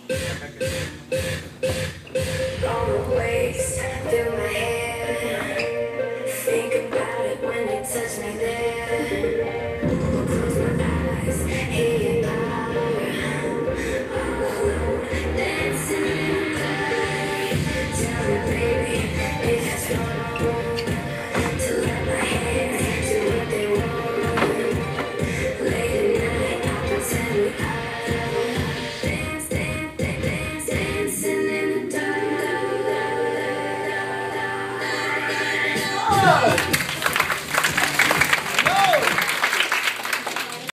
Always through my head. Think about it when you touch me there. Close my eyes, hear your power. All alone, dancing in the dark. Tell me, baby, if it's wrong to let my hands do what they want. Late at night, I pretend we are. Dance, dance, dance, dancing in the dark.